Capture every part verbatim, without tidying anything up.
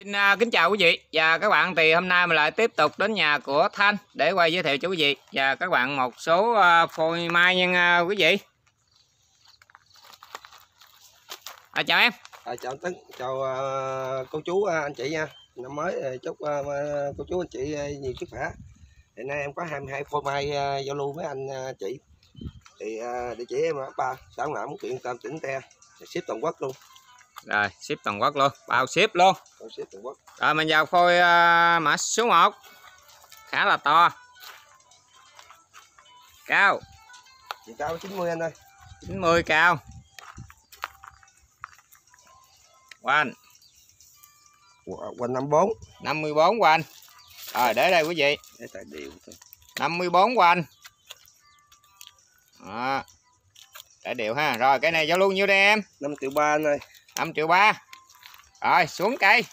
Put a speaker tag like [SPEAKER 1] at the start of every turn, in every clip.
[SPEAKER 1] Xin uh, kính chào quý vị và các bạn. Thì hôm nay mình lại tiếp tục đến nhà của Thanh để quay giới thiệu cho quý vị và các bạn một số uh, phôi mai nha uh, quý vị. À, chào em.
[SPEAKER 2] À, chào anh Tấn, chào uh, cô chú uh, anh chị nha. Năm mới uh, chúc uh, cô chú anh chị uh, nhiều sức khỏe. Hiện nay em có hai mươi hai phôi mai uh, giao lưu với anh uh, chị. Thì uh, địa chỉ em ở ba xã Ngọc Lĩnh, huyện Tam Tỉnh Tre, ship toàn quốc luôn.
[SPEAKER 1] Rồi ship toàn quốc luôn, bao ship luôn.
[SPEAKER 2] Bao ship toàn quốc.
[SPEAKER 1] Rồi mình vào phôi uh, mã số một, khá là to, cao,
[SPEAKER 2] Chiều cao chín mươi anh ơi.
[SPEAKER 1] chín mươi cao. Quanh
[SPEAKER 2] Quanh năm mươi bốn.
[SPEAKER 1] năm mươi bốn quanh. Rồi để đây quý vị.
[SPEAKER 2] Để tại điều thôi.
[SPEAKER 1] năm mươi bốn quanh. Đó. Để đều ha. Rồi cái này giao lưu nhiêu đây em?
[SPEAKER 2] năm triệu ba anh ơi.
[SPEAKER 1] năm triệu ba. Rồi xuống cây.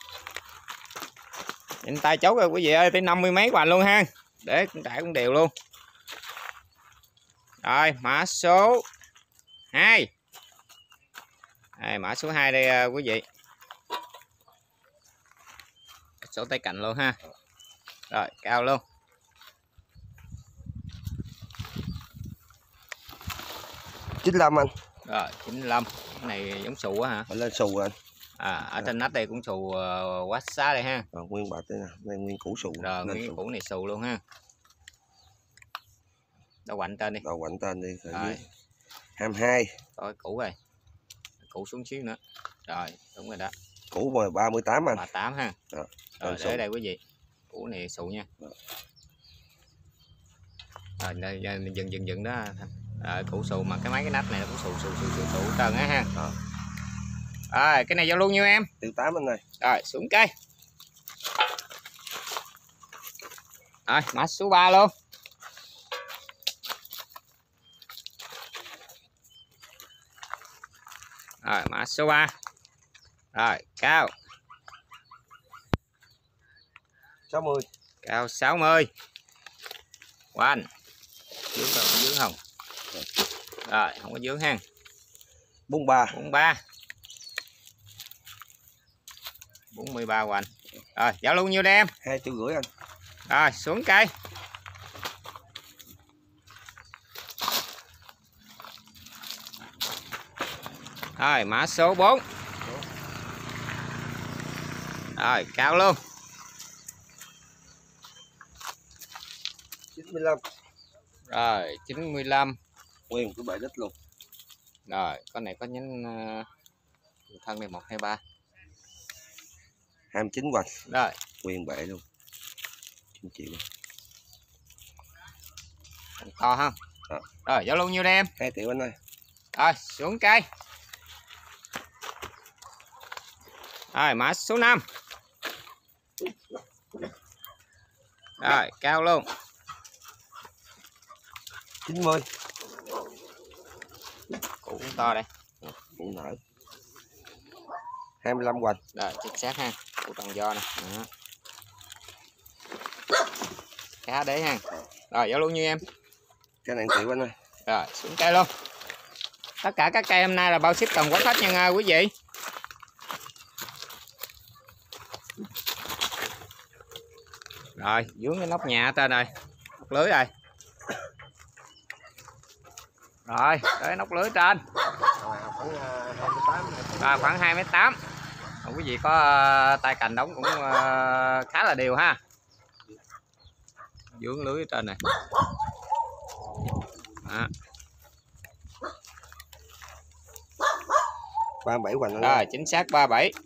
[SPEAKER 1] Nhìn tay chốt rồi quý vị ơi, tới năm mươi mấy quanh luôn ha. Để cũng trải cũng đều luôn. Rồi mã số hai. Đây, mã số hai đây quý vị. Số tay cạnh luôn ha. Rồi cao luôn.
[SPEAKER 2] chín mươi lăm anh.
[SPEAKER 1] Rồi chín mươi lăm. Cái này giống xù quá hả?
[SPEAKER 2] Mình lên xù anh.
[SPEAKER 1] À, ở trên nách đây cũng xù uh, quá xá đây ha.
[SPEAKER 2] Rồi, nguyên bạch đây nè, đây nguyên củ xù.
[SPEAKER 1] Rồi nguyên củ này xù luôn ha. Đâu quạnh tên đi.
[SPEAKER 2] Đâu quạnh tên đi.
[SPEAKER 1] Rồi.
[SPEAKER 2] hai mươi hai.
[SPEAKER 1] Rồi củ rồi. Củ xuống xíu nữa. Rồi, đúng rồi đó.
[SPEAKER 2] Củ rồi ba mươi tám anh.
[SPEAKER 1] ba mươi tám ha.
[SPEAKER 2] Rồi,
[SPEAKER 1] rồi để đây quý vị. Củ này xù nha.
[SPEAKER 2] Rồi,
[SPEAKER 1] rồi đây, dừng dừng dừng đó. Rồi, củ xù mà cái mấy cái nắp này nó cũng xù xù xù xù xù trơn á ha. Rồi. Rồi, cái này giao luôn nhiêu em?
[SPEAKER 2] triệu tám anh ơi.
[SPEAKER 1] Rồi, xuống cây. Rồi, mã số ba luôn. Rồi, mã số ba. Rồi, cao.
[SPEAKER 2] sáu mươi.
[SPEAKER 1] Cao sáu mươi. Quanh. Dướng không? Dướng không? Rồi, không có dướng ha.
[SPEAKER 2] bốn mươi ba.
[SPEAKER 1] bốn mươi ba. bốn mươi ba quanh. Rồi, giao luôn nhiêu đây em?
[SPEAKER 2] hai triệu rưỡi anh.
[SPEAKER 1] Rồi, xuống cây. Rồi, mã số bốn. Rồi, cao luôn.
[SPEAKER 2] chín mươi lăm.
[SPEAKER 1] Rồi, chín mươi lăm.
[SPEAKER 2] Nguyên cái bệ đất luôn.
[SPEAKER 1] Rồi, con này có nhánh uh, thân này một hai ba.
[SPEAKER 2] hai mươi chín quanh.
[SPEAKER 1] Rồi,
[SPEAKER 2] nguyên bệ luôn. chín triệu.
[SPEAKER 1] to không?
[SPEAKER 2] Rồi,
[SPEAKER 1] rồi giao lưu nhiêu đây em?
[SPEAKER 2] hai triệu anh ơi.
[SPEAKER 1] Rồi, xuống cây. Rồi, mã số năm. Rồi, cao luôn.
[SPEAKER 2] chín mươi.
[SPEAKER 1] Củ cũng to đây.
[SPEAKER 2] Củ nở. hai mươi lăm quanh.
[SPEAKER 1] Rồi, chính xác ha. Củ toàn do nè. Đó. Khá đấy ha. Rồi, giao lưu nhiêu em?
[SPEAKER 2] Cái này triệu anh ơi.
[SPEAKER 1] Rồi, xuống cây luôn. Tất cả các cây hôm nay là bao ship toàn quốc hết nha quý vị. Rồi, dướng cái nóc nhà trên rồi. Nóc lưới rồi. Rồi, tới nóc lưới trên. Rồi, khoảng hai mét tám. Quý vị có uh, tay cành đóng cũng uh, khá là đều ha. Dướng lưới trên này. Đó.
[SPEAKER 2] ba mươi bảy quanh.
[SPEAKER 1] Rồi, chính xác ba mươi bảy.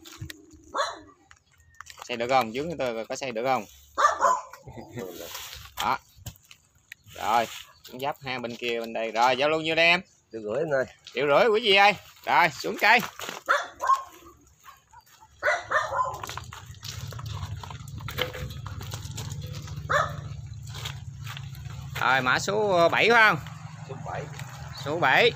[SPEAKER 1] Xây được không? Dướng tôi có xây được không? Đó. Rồi, cũng giáp hai bên kia bên đây. Rồi, giao luôn nhiêu đây em?
[SPEAKER 2] Triệu rưỡi anh ơi.
[SPEAKER 1] Triệu rưỡi quý vị ơi. Rồi, xuống cây. Rồi, mã số bảy phải không?
[SPEAKER 2] Số bảy.
[SPEAKER 1] Số bảy.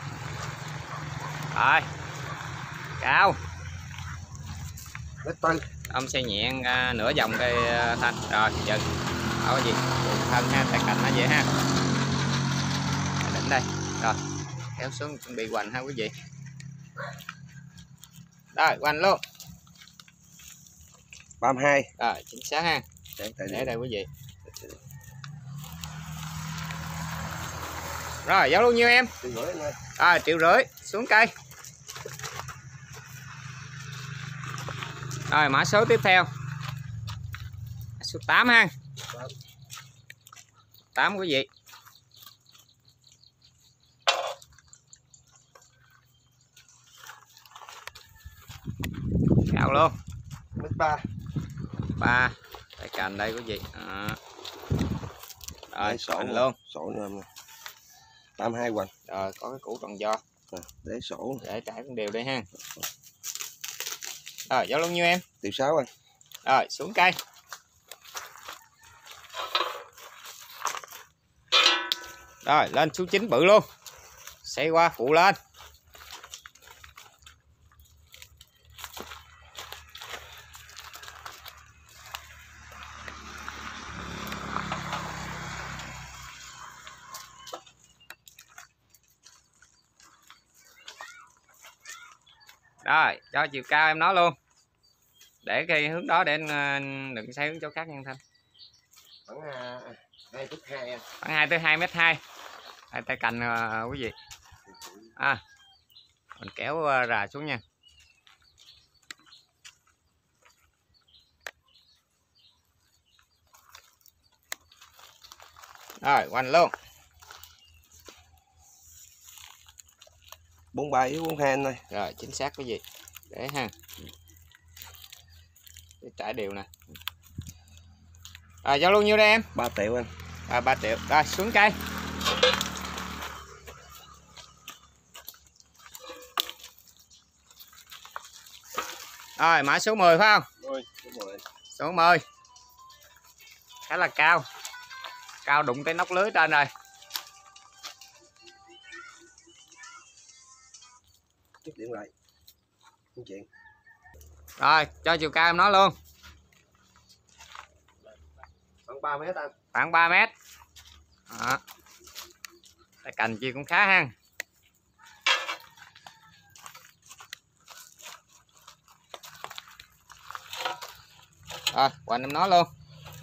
[SPEAKER 1] Rồi. Cao.
[SPEAKER 2] Đất tư.
[SPEAKER 1] Ông xây nhẹ uh, nửa vòng cây uh, Thanh. Rồi, dừng. Đâu có gì. Thân ha, tay cạnh nó vậy ha. Đỉnh đây. Rồi, kéo xuống chuẩn bị hoành ha quý vị. Rồi, hoành luôn.
[SPEAKER 2] ba mươi hai.
[SPEAKER 1] Rồi chính xác ha.
[SPEAKER 2] Để, để,
[SPEAKER 1] để đây quý vị. Rồi giao lưu nhiêu em?
[SPEAKER 2] Triệu rưỡi anh ơi.
[SPEAKER 1] À, triệu rưỡi xuống cây. Rồi mã số tiếp theo số tám ha. tám quý vị. Cao luôn.
[SPEAKER 2] Mét ba.
[SPEAKER 1] ba tay cành đây quý vị. À. Rồi
[SPEAKER 2] sổ
[SPEAKER 1] luôn.
[SPEAKER 2] Sổ nữa em. ba mươi hai hoành.
[SPEAKER 1] Rồi có cái củ tròn do.
[SPEAKER 2] À, để sổ.
[SPEAKER 1] Để trải cũng đều đây ha. Rồi giao luôn nhiêu em?
[SPEAKER 2] Triệu sáu anh.
[SPEAKER 1] Rồi xuống cây. Rồi lên số chín bự luôn. Xoay qua phụ lên. Rồi cho chiều cao em nói luôn. Để cái hướng đó để anh đừng xoay hướng chỗ khác nha Thanh.
[SPEAKER 2] Khoảng hai phút hai anh.
[SPEAKER 1] Khoảng hai tới hai mét hai. Hai tay cành uh, quý vị. À, mình kéo uh, rà xuống nha. Rồi quanh luôn.
[SPEAKER 2] bốn mươi ba với bốn mươi hai anh ơi.
[SPEAKER 1] Rồi chính xác quý vị. Để ha. Để trải đều nè. Rồi giao luôn nhiêu đây em?
[SPEAKER 2] ba triệu anh.
[SPEAKER 1] À, ba triệu. Rồi xuống cây. Rồi mã số mười phải không?
[SPEAKER 2] mười, số mười.
[SPEAKER 1] Số mười. Khá là cao. Cao đụng tới nóc lưới trên rồi.
[SPEAKER 2] Chút điện lại. Không chuyện.
[SPEAKER 1] Rồi cho chiều cao em nói luôn.
[SPEAKER 2] Khoảng ba mét anh.
[SPEAKER 1] Khoảng ba mét. Đó. Cái cành chia cũng khá ha. Rồi hoành em nói luôn.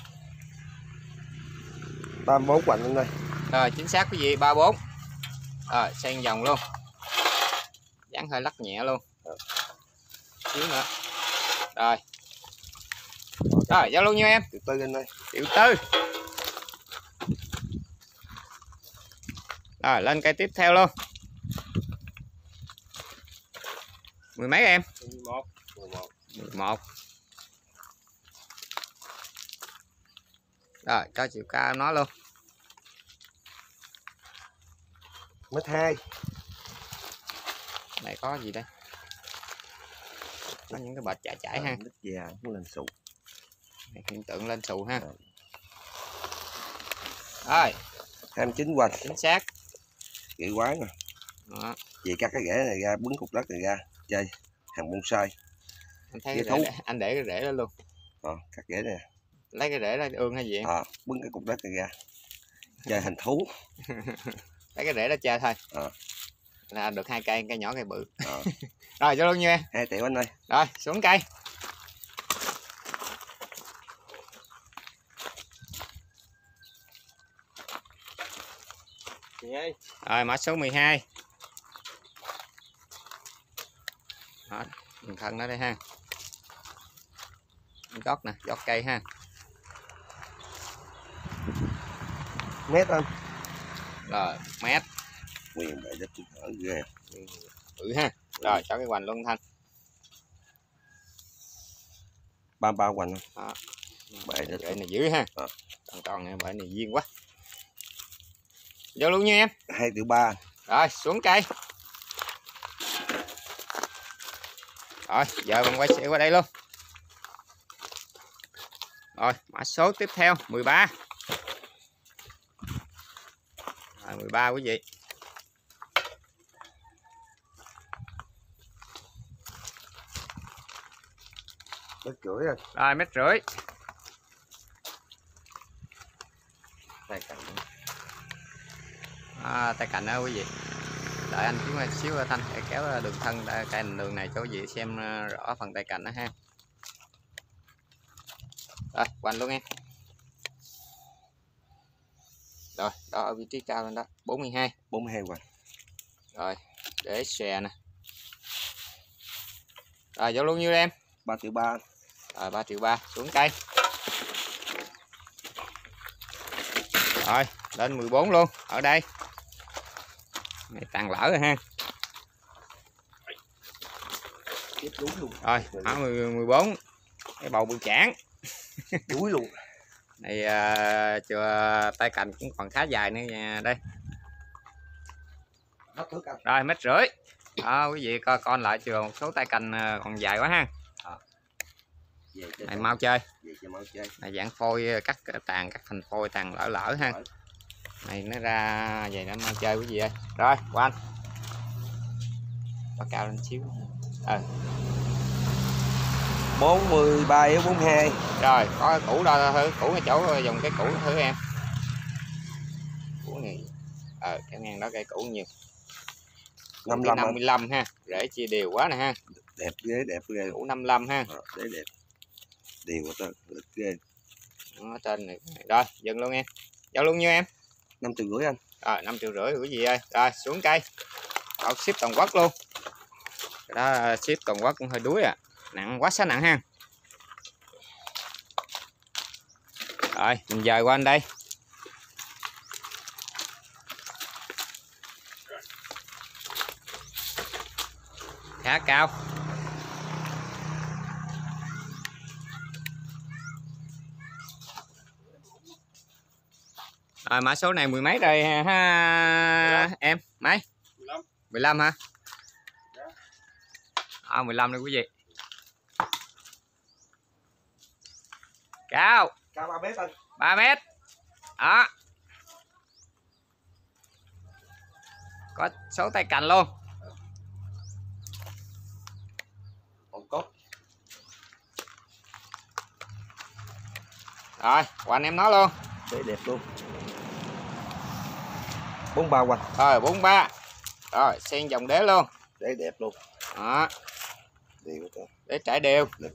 [SPEAKER 2] ba mươi bốn hoành anh ơi.
[SPEAKER 1] Rồi chính xác quý vị, ba mươi bốn. Rồi xen vòng luôn. Dán hơi lắc nhẹ luôn. Xíu nữa. Rồi. Rồi giao luôn nhiêu em?
[SPEAKER 2] Triệu tư anh ơi.
[SPEAKER 1] Triệu tư. Rồi lên cây tiếp theo luôn. Mười mấy em?
[SPEAKER 2] mười một. mười một.
[SPEAKER 1] mười một. Rồi cho chiều cao em nói luôn.
[SPEAKER 2] Mét hai.
[SPEAKER 1] Này có gì đây? Có những cái bệt chảy chảy ha.
[SPEAKER 2] Đất già cũng lên sụ.
[SPEAKER 1] Hiện tượng lên xù ha.
[SPEAKER 2] Rồi.
[SPEAKER 1] Rồi
[SPEAKER 2] hai mươi chín hoành.
[SPEAKER 1] chính xác.
[SPEAKER 2] Gậy quái nè.
[SPEAKER 1] Đó.
[SPEAKER 2] Chị cắt cái rễ này ra, bứng cục đất này ra, chơi hàng bonsai.
[SPEAKER 1] Anh thấy cái rễ, để, anh để cái rễ đó luôn.
[SPEAKER 2] Ờ, cắt rễ nè.
[SPEAKER 1] Lấy cái rễ ra ương hay gì em?
[SPEAKER 2] Ờ, bứng cái cục đất này ra, chơi hình thú.
[SPEAKER 1] Lấy cái rễ đó chơi thôi.
[SPEAKER 2] Ờ.
[SPEAKER 1] Là được hai cây, cây nhỏ cây bự.
[SPEAKER 2] Ờ.
[SPEAKER 1] Rồi cho luôn nha em.
[SPEAKER 2] hai triệu anh ơi.
[SPEAKER 1] Rồi xuống cây. Rồi mã số mười hai. Đó, mình thân nó đây ha. Gót nè, gót cây ha.
[SPEAKER 2] Mét anh.
[SPEAKER 1] Rồi mét.
[SPEAKER 2] Quyền bệ đất ở ghê.
[SPEAKER 1] Ừ ha. Rồi cho cái hoành luôn Thanh.
[SPEAKER 2] ba mươi ba hoành.
[SPEAKER 1] Đó.
[SPEAKER 2] Bệ đất.
[SPEAKER 1] Bệ này dữ ha.
[SPEAKER 2] Ờ.
[SPEAKER 1] Còn còn này bệ này duyên quá. Vô luôn nha em.
[SPEAKER 2] hai triệu ba.
[SPEAKER 1] Rồi xuống cây. Rồi giờ mình quay xe qua đây luôn. Rồi mã số tiếp theo mười ba. Rồi mười ba quý vị.
[SPEAKER 2] Mét rưỡi anh.
[SPEAKER 1] Rồi mét rưỡi.
[SPEAKER 2] Tay cạnh.
[SPEAKER 1] À, tay cạnh đó quý vị. Đợi anh xuống xíu Thanh để kéo đường thân cây đường này cho quý vị xem rõ phần tay cạnh đó ha. Rồi quanh luôn em. Rồi đó ở vị trí cao lên đó, bốn mươi hai.
[SPEAKER 2] bốn mươi hai quanh.
[SPEAKER 1] Rồi để xòe nè. Rồi giao luôn nhiêu em?
[SPEAKER 2] ba triệu ba.
[SPEAKER 1] Rồi ba triệu ba, xuống cây. Rồi lên mười bốn luôn ở đây. Này tàn lỡ rồi ha.
[SPEAKER 2] Tiếp đuối luôn.
[SPEAKER 1] Rồi ở mười bốn cái bầu bự chản.
[SPEAKER 2] Đuối luôn.
[SPEAKER 1] Này uh, chưa, tay cành cũng còn khá dài nữa nha đây.
[SPEAKER 2] Hết thước anh.
[SPEAKER 1] Rồi mét rưỡi. Đó, quý vị coi con lại chưa, một số tay cành còn dài quá ha.
[SPEAKER 2] À.
[SPEAKER 1] Này mau chơi.
[SPEAKER 2] Mau chơi.
[SPEAKER 1] Này dạng phôi cắt tàn cắt thành phôi tàn lỡ lỡ ha. Này nó ra vậy nó mau chơi quý vị ơi. Rồi qua anh. Bắt cao lên xíu. Ờ.
[SPEAKER 2] bốn mươi ba với bốn mươi hai.
[SPEAKER 1] Rồi có củ đo thử, củ cái chỗ dùng cái củ thử em. Củ này ờ cái ngang đó cây củ nhiều. năm mươi lăm ha, rễ chia đều quá nè ha.
[SPEAKER 2] Đẹp ghê, đẹp ghê.
[SPEAKER 1] Củ năm mươi lăm ha.
[SPEAKER 2] Ờ, đấy đẹp. Đều quá lực ghê.
[SPEAKER 1] Nó trên này. Rồi, dừng luôn em. Giao luôn nhiêu em?
[SPEAKER 2] năm triệu rưỡi anh.
[SPEAKER 1] Rồi, năm triệu rưỡi quý vị ơi. Rồi, xuống cây. Out ship toàn quốc luôn. Cái đó ship toàn quốc cũng hơi đuối à. Nặng quá xá nặng ha. Rồi, mình dời qua anh đây. Khá cao. Rồi mã số này mười mấy rồi ha em? Mấy? mười lăm hả? À, mười lăm đây quý vị. Cao.
[SPEAKER 2] Cao ba mét anh.
[SPEAKER 1] ba mét. Đó. Có số tay cành luôn.
[SPEAKER 2] Còn cốt.
[SPEAKER 1] Rồi, quanh em nó luôn.
[SPEAKER 2] Để đẹp luôn. bốn mươi ba quanh.
[SPEAKER 1] Rồi bốn mươi ba. Rồi xen dòng đế luôn.
[SPEAKER 2] Để đẹp luôn.
[SPEAKER 1] Đó.
[SPEAKER 2] Đều đó.
[SPEAKER 1] Để trải đều.
[SPEAKER 2] Đẹp.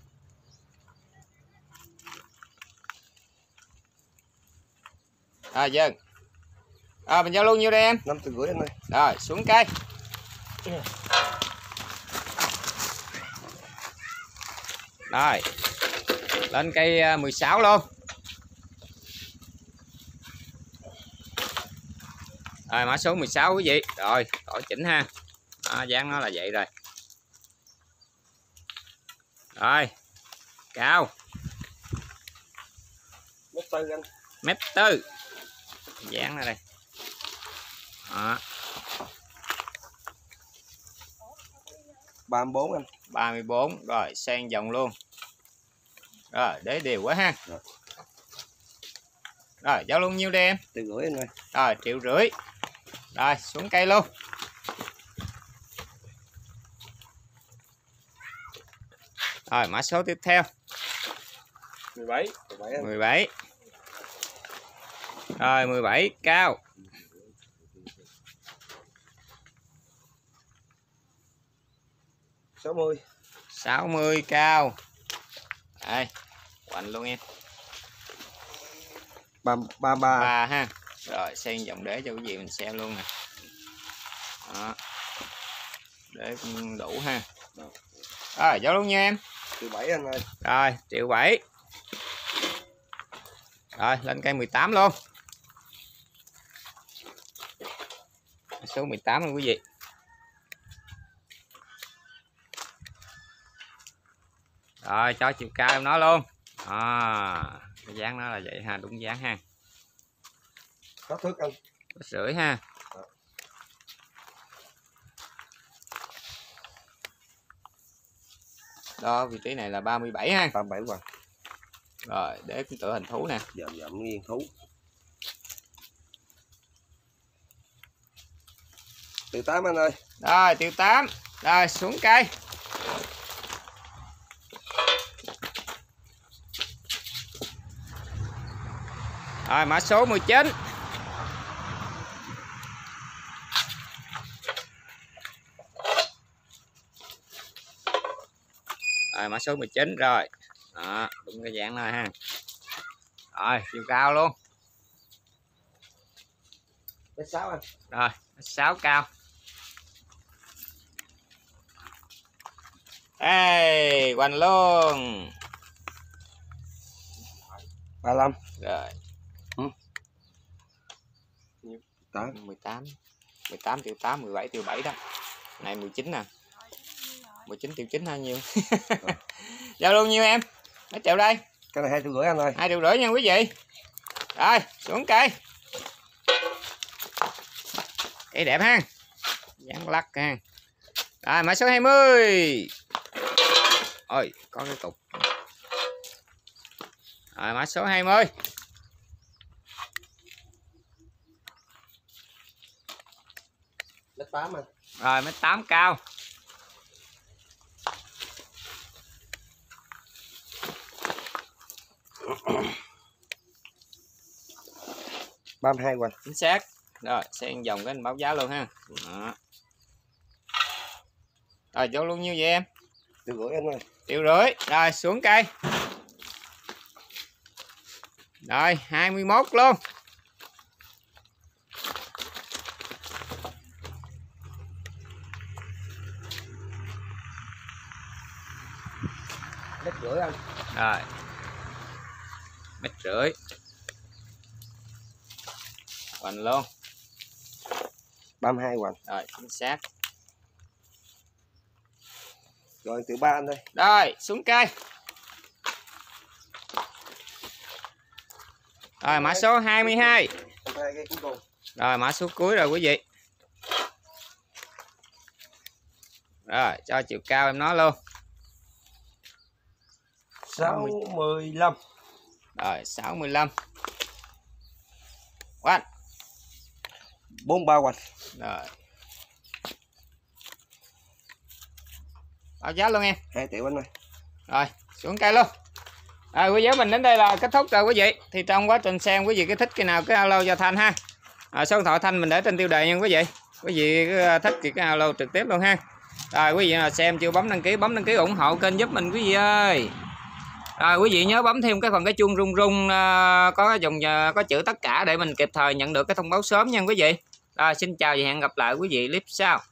[SPEAKER 1] Rồi dừng. Rồi mình giao luôn nhiêu đây em?
[SPEAKER 2] năm triệu rưỡi anh ơi.
[SPEAKER 1] Rồi xuống cây. Rồi. Lên cây mười sáu luôn. Rồi mã số mười sáu quý vị. Rồi, đổi chỉnh ha. Đó, dáng nó là vậy rồi. Rồi. Cao.
[SPEAKER 2] Mét tư anh.
[SPEAKER 1] Mét tư. Dáng ở đây. Đó.
[SPEAKER 2] ba mươi bốn anh.
[SPEAKER 1] ba mươi bốn. Rồi sang dòng luôn. Rồi để đều quá ha.
[SPEAKER 2] Rồi,
[SPEAKER 1] rồi giao luôn nhiêu đây em?
[SPEAKER 2] triệu rưỡi anh ơi.
[SPEAKER 1] Rồi triệu rưỡi. Rồi xuống cây luôn. Rồi mã số tiếp theo
[SPEAKER 2] mười bảy.
[SPEAKER 1] mười bảy. Rồi mười bảy cao.
[SPEAKER 2] sáu mươi.
[SPEAKER 1] sáu mươi cao. Đây, quạnh luôn em.
[SPEAKER 2] ba ba ba.
[SPEAKER 1] ba ha. Rồi xen dòng đế cho quý vị mình xem luôn nè. Đó. Để cũng đủ ha. Rồi giao luôn nha em.
[SPEAKER 2] Triệu bảy anh ơi.
[SPEAKER 1] Rồi triệu bảy. Rồi lên cây mười tám luôn. Số mười tám luôn quý vị. Rồi cho chiều cao em nó luôn. À, cái dáng nó là vậy ha, đúng dáng ha.
[SPEAKER 2] Có thước anh.
[SPEAKER 1] Có rưỡi ha. Đó vị trí này là ba mươi bảy ha.
[SPEAKER 2] ba mươi bảy quanh.
[SPEAKER 1] Rồi để cũng tựa hình thú nè.
[SPEAKER 2] Dậm dậm nghiêng thú. Triệu tám anh ơi.
[SPEAKER 1] Rồi triệu tám. Rồi xuống cây. Rồi mã số mười chín. Rồi mã số mười chín rồi. Đó, đúng cái dạng này ha. Rồi chiều cao luôn.
[SPEAKER 2] Mét sáu anh.
[SPEAKER 1] Rồi sáu cao. Ê, quanh luôn.
[SPEAKER 2] ba mươi lăm.
[SPEAKER 1] Rồi.
[SPEAKER 2] Ừ.
[SPEAKER 1] mười tám. mười tám triệu tám, mười bảy triệu bảy đó. Này mười chín nè. mười chín triệu chín hay nhiêu? Giao luôn nhiêu em? Mấy triệu đây?
[SPEAKER 2] Cái này hai triệu rưỡi anh ơi.
[SPEAKER 1] hai triệu rưỡi nha quý vị. Rồi, xuống cây. Cây đẹp ha. Dán lắc ha. Rồi, mã số hai mươi. Ôi, có cái cục. Rồi, mã số hai mươi.
[SPEAKER 2] Mét tám anh.
[SPEAKER 1] Rồi, mét tám cao.
[SPEAKER 2] ba mươi hai quanh.
[SPEAKER 1] Chính xác. Rồi, xen vòng cái anh báo giá luôn ha. Đó. Rồi, vô luôn nhiêu vậy em?
[SPEAKER 2] Triệu rưỡi anh ơi.
[SPEAKER 1] Triệu rưỡi. Rồi, xuống cây. Rồi, hai mươi mốt luôn.
[SPEAKER 2] Mét rưỡi anh.
[SPEAKER 1] Rồi. Mét rưỡi. Hoành luôn.
[SPEAKER 2] ba mươi hai quanh.
[SPEAKER 1] Rồi, chính xác.
[SPEAKER 2] Rồi triệu ba anh ơi.
[SPEAKER 1] Rồi, xuống cây. Rồi, mã số hai mươi hai.
[SPEAKER 2] Hai cái cuối cùng.
[SPEAKER 1] Rồi, mã số cuối rồi quý vị. Rồi, cho chiều cao em nói luôn.
[SPEAKER 2] sáu mươi lăm.
[SPEAKER 1] Rồi, sáu mươi lăm. Quanh.
[SPEAKER 2] bốn mươi ba quanh.
[SPEAKER 1] Rồi. Báo giá luôn em.
[SPEAKER 2] hai triệu anh ơi.
[SPEAKER 1] Rồi, xuống cây luôn. Rồi, video mình đến đây là kết thúc rồi quý vị. Thì trong quá trình xem quý vị cứ thích cái nào cứ alo cho Thanh ha. À, số điện thoại Thanh mình để trên tiêu đề nha quý vị. Quý vị cứ thích thì cái alo trực tiếp luôn ha. Rồi quý vị nào xem chưa bấm đăng ký, bấm đăng ký ủng hộ kênh giúp mình quý vị ơi. Rồi quý vị nhớ bấm thêm cái phần cái chuông rung rung uh, có dòng uh, có chữ tất cả để mình kịp thời nhận được cái thông báo sớm nha quý vị. Rồi xin chào và hẹn gặp lại quý vị clip sau.